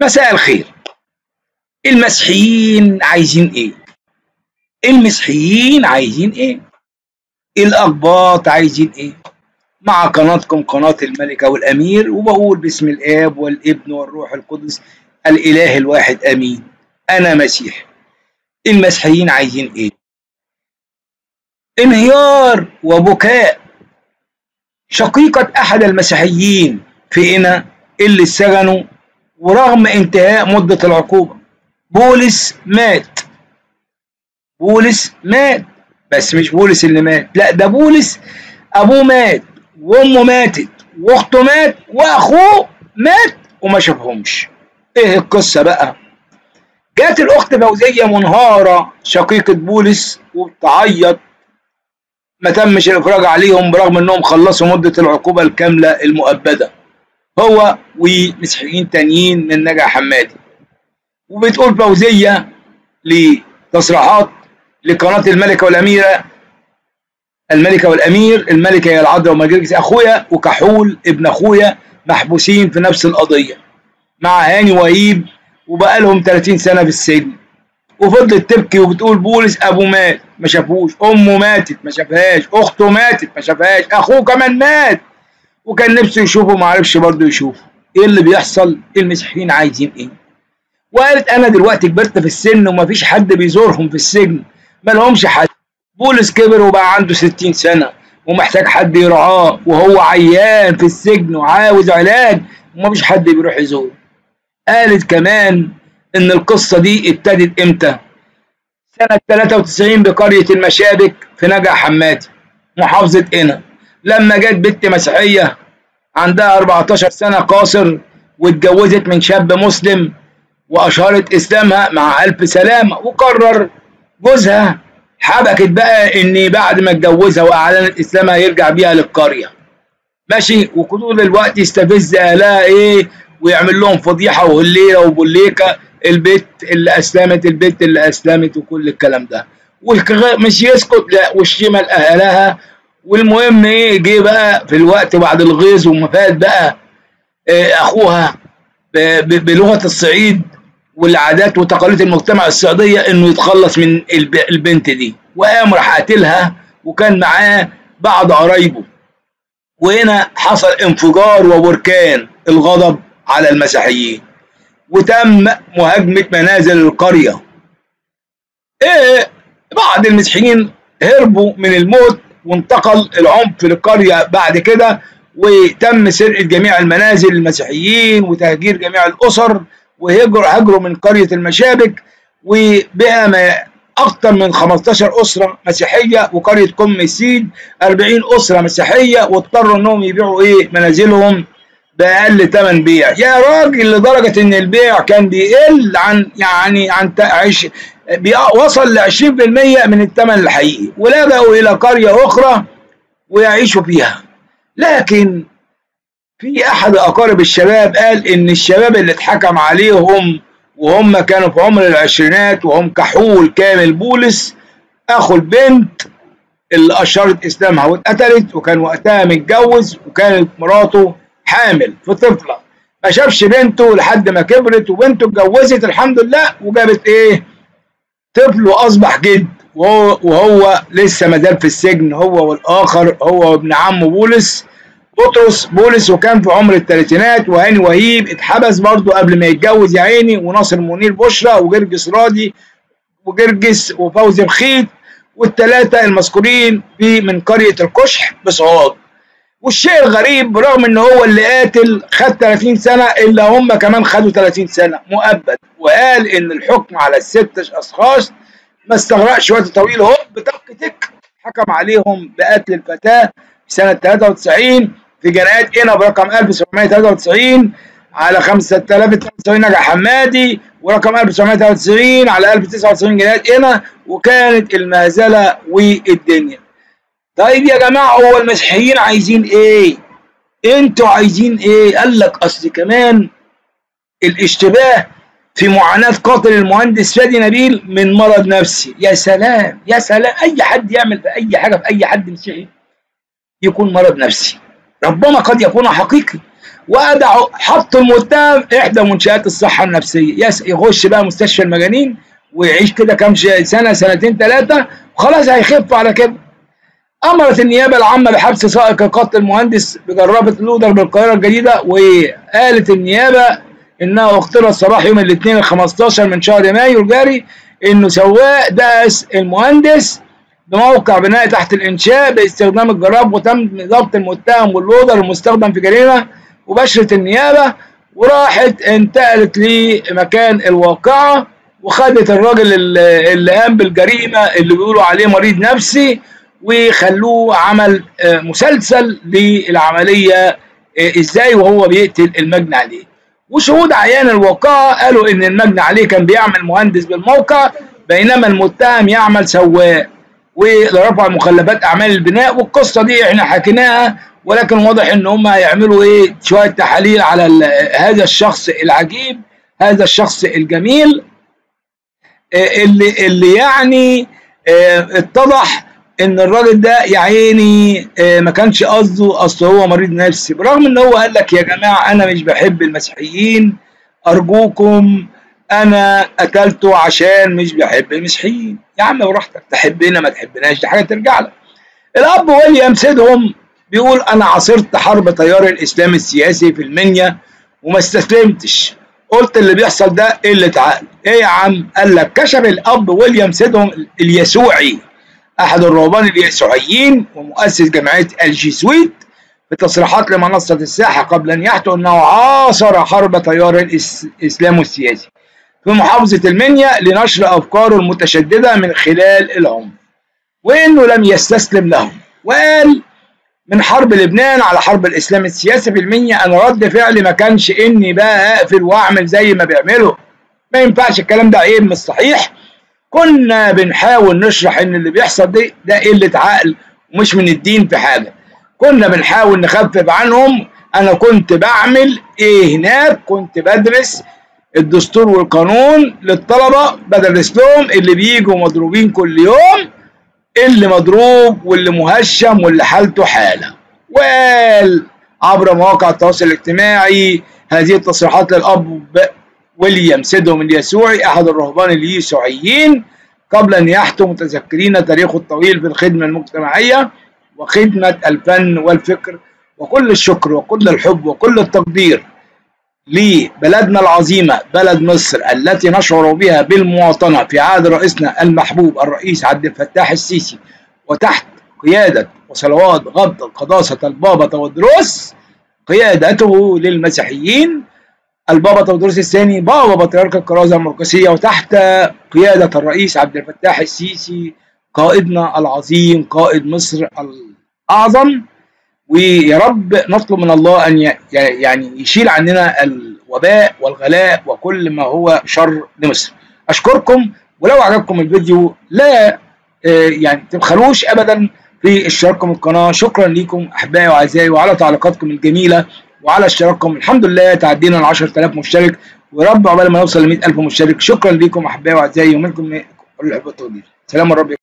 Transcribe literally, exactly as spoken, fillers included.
مساء الخير. المسيحيين عايزين ايه؟ المسيحيين عايزين ايه؟ الأقباط عايزين ايه؟ مع قناتكم قناة الملكة والأمير، وبقول باسم الآب والابن والروح القدس الإله الواحد آمين. أنا مسيحي. المسيحيين عايزين ايه؟ انهيار وبكاء شقيقة أحد المسيحيين في قنا اللي اتسجنوا ورغم انتهاء مدة العقوبة. بولس مات. بولس مات، بس مش بولس اللي مات، لا ده بولس أبوه مات وأمه ماتت وأخته مات وأخوه مات وما شافهمش. إيه القصة بقى؟ جات الأخت فوزية منهارة شقيقة بولس وبتعيط ما تمش الإفراج عليهم برغم إنهم خلصوا مدة العقوبة الكاملة المؤبدة، هو ومسيحيين تانيين من نجع حمادي. وبتقول فوزية لتصريحات لقناة الملكة والأميرة، الملكة والأمير، الملكة هي العذراء ومجرجس أخويا وكحول ابن أخويا محبوسين في نفس القضية مع هاني وهيب وبقالهم ثلاثين سنة في السجن. وفضلت تبكي وبتقول بولس أبوه مات ما شافوش، أمه ماتت ما شافهاش، أخته ماتت ما شافهاش، أخوه كمان مات وكان نفسه يشوفه ما عرفش برضه يشوفه. إيه اللي بيحصل؟ المسيحيين عايزين إيه؟ وقالت أنا دلوقتي كبرت في السن ومفيش حد بيزورهم في السجن، مالهمش حد. بولس كبر وبقى عنده ستين سنة ومحتاج حد يرعاه وهو عيان في السجن وعاوز علاج ومفيش حد بيروح يزوره. قالت كمان إن القصة دي ابتدت إمتى؟ سنة ثلاثة وتسعين بقرية المشابك في نجع حمادي محافظة قنا، لما جت بنت مسيحية عندها أربعتاشر سنة قاصر واتجوزت من شاب مسلم وأشهرت إسلامها مع ألف سلامة، وقرر جوزها حبكت بقى إن بعد ما اتجوزها وأعلنت إسلامها يرجع بيها للقرية. ماشي، وطول الوقت يستفز أهلها إيه ويعمل لهم فضيحة وهليلة وبوليكة، البيت اللي أسلمت البيت اللي أسلمت وكل الكلام ده، مش يسكت لا والشمال أهلها. والمهم إيه، جه بقى في الوقت بعد الغيظ وما فات بقى إيه أخوها بلغة الصعيد والعادات وتقاليد المجتمع الصعيدية إنه يتخلص من البنت دي، وقام راح قاتلها وكان معاه بعض قرايبه. وهنا حصل انفجار وبركان الغضب على المسيحيين وتم مهاجمة منازل القرية. إيه، بعض المسيحيين هربوا من الموت وانتقل العنف للقرية بعد كده، وتم سرقة جميع المنازل المسيحيين وتهجير جميع الأسر وهجروا هجروا من قرية المشابك، وبقى أكثر من خمستاشر أسرة مسيحية، وقرية كم السيد أربعين أسرة مسيحية، واضطروا إنهم يبيعوا إيه منازلهم بأقل ثمن بيع. يا راجل لدرجة إن البيع كان بيقل عن يعني عن عش وصل ل عشرين بالمية من الثمن الحقيقي، ولجأوا إلى قرية أخرى ويعيشوا فيها. لكن في أحد أقارب الشباب قال إن الشباب اللي اتحكم عليهم وهم كانوا في عمر العشرينات وهم كحول كامل بولس أخو البنت اللي أشرت إسلامها واتقتلت، وكان وقتها متجوز وكانت مراته حامل في طفلة، ما شافش بنته لحد ما كبرت وبنته اتجوزت الحمد لله وجابت إيه طفل وأصبح جد، وهو, وهو لسه ما زال في السجن هو والآخر هو وابن عمه بولس بطرس بولس، وكان في عمر الثلاثينات. وهاني وهيب اتحبس برضه قبل ما يتجوز يا عيني، وناصر منير بشرى وجرجس راضي وجرجس وفوزي مخيط، والثلاثه المذكورين في من قريه الكشح بصعاد. والشيء الغريب برغم ان هو اللي قاتل خد ثلاثين سنه الا هم كمان خدوا ثلاثين سنه مؤبد، وقال ان الحكم على الست اشخاص ما استغرقش وقت طويل، هوب بتك تك حكم عليهم بقتل الفتاه في سنه ثلاثة وتسعين في جنايات قنا برقم ألف وسبعمائة وثلاثة وتسعين على خمسة آلاف وثلاثة وتسعين نجع حمادي، ورقم ألف وتسعمائة وثلاثة وتسعين على ألف وتسعة وتسعين جنايات قنا، وكانت المهزله والدنيا. طيب يا جماعه هو المسيحيين عايزين ايه؟ انتوا عايزين ايه؟ قال لك اصل كمان الاشتباه في معاناه قاتل المهندس فادي نبيل من مرض نفسي. يا سلام يا سلام، اي حد يعمل في اي حاجه في اي حد مسيحي يكون مرض نفسي، ربما قد يكون حقيقي، وأدعوا حطوا المتهم إحدى منشآت الصحة النفسية، يخش بقى مستشفى المجانين ويعيش كده كام سنة سنتين ثلاثة وخلاص هيخف على كده. أمرت النيابة العامة بحبس سائق القتل المهندس بجرافة لودر بالقاهرة الجديدة، وقالت النيابة إنها اخترت صباح يوم الاثنين الخمستاشر من شهر مايو الجاري إنه سواق داس المهندس بموقع بناء تحت الإنشاء باستخدام الجراب، وتم ضبط المتهم واللودر المستخدم في جريمة. وبشرت النيابة وراحت انتقلت لمكان الواقعة وخدت الراجل اللي قام بالجريمة اللي بيقولوا عليه مريض نفسي، وخلوه عمل مسلسل للعملية ازاي وهو بيقتل المجني عليه. وشهود عيان الواقعة قالوا ان المجني عليه كان بيعمل مهندس بالموقع بينما المتهم يعمل سواق ولرفع مخلفات اعمال البناء. والقصة دي احنا حكيناها، ولكن واضح ان هم هيعملوا ايه شوية تحاليل على هذا الشخص العجيب، هذا الشخص الجميل اللي اللي يعني اتضح ان الراجل ده يا عيني ما كانش قصده، اصل هو مريض نفسي، برغم ان هو قال لك يا جماعه انا مش بحب المسيحيين، ارجوكم انا قتلته عشان مش بحب المسيحيين. يا عم براحتك، تحبنا ما تحبناش دي حاجه ترجع لك. الاب ويليام سيدهم بيقول انا عاصرت حرب تيار الاسلام السياسي في المنيا وما استسلمتش، قلت اللي بيحصل ده قله عقل. ايه يا عم؟ قال لك كشف الاب ويليام سيدهم اليسوعي احد الرهبان اليسوعيين ومؤسس جمعيه الجيسويت في تصريحات لمنصه الساحه قبل ان يحكوا انه عاصر حرب تيار الاسلام السياسي في محافظه المنيا لنشر افكاره المتشدده من خلال العنف، وانه لم يستسلم لهم. وقال من حرب لبنان على حرب الاسلام السياسي في المنيا انا رد فعلي ما كانش اني بقى اقفل واعمل زي ما بيعملوا، ما ينفعش الكلام ده، عيب مش صحيح. كنا بنحاول نشرح ان اللي بيحصل ده ده قله عقل ومش من الدين في حاجه، كنا بنحاول نخفف عنهم. انا كنت بعمل ايه هناك؟ كنت بدرس الدستور والقانون للطلبه، بدرس لهم اللي بيجوا مضروبين كل يوم، اللي مضروب واللي مهشم واللي حالته حاله. وقال عبر مواقع التواصل الاجتماعي هذه التصريحات للاب ويليام سيدهم اليسوعي احد الرهبان اليسوعيين قبل ان يحتوا متذكرين تاريخه الطويل في الخدمه المجتمعيه وخدمه الفن والفكر. وكل الشكر وكل الحب وكل التقدير لبلدنا العظيمه بلد مصر التي نشعر بها بالمواطنه في عهد رئيسنا المحبوب الرئيس عبد الفتاح السيسي وتحت قياده وصلوات غض قداسه البابا تودروس قيادته للمسيحيين البابا تودروس الثاني بابا بطريرك الكرازه المرقسيه، وتحت قياده الرئيس عبد الفتاح السيسي قائدنا العظيم قائد مصر الاعظم. ويا رب نطلب من الله ان يعني يشيل عننا الوباء والغلاء وكل ما هو شر لمصر. اشكركم، ولو عجبكم الفيديو لا يعني تبخلوش ابدا في اشتراككم القناه. شكرا لكم احبائي واعزائي وعلى تعليقاتكم الجميله وعلى اشتراككم. الحمد لله تعدينا ال عشرة آلاف مشترك، ويا رب عقبال ما نوصل ل مئة ألف مشترك. شكرا لكم احبائي واعزائي، ومنكم كل الحب والتقدير. سلام الرب.